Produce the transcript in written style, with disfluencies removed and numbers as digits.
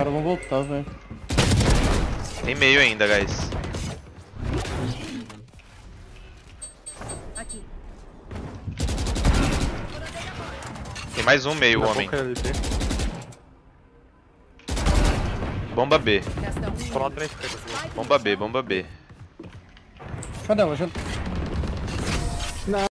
caras vão voltar, velho. Tem meio ainda, guys. Aqui. Tem mais um meio, homem. Bomba B. Resta um. Tô lá atrás, Bomba B, bomba B. Cadê ela? Já...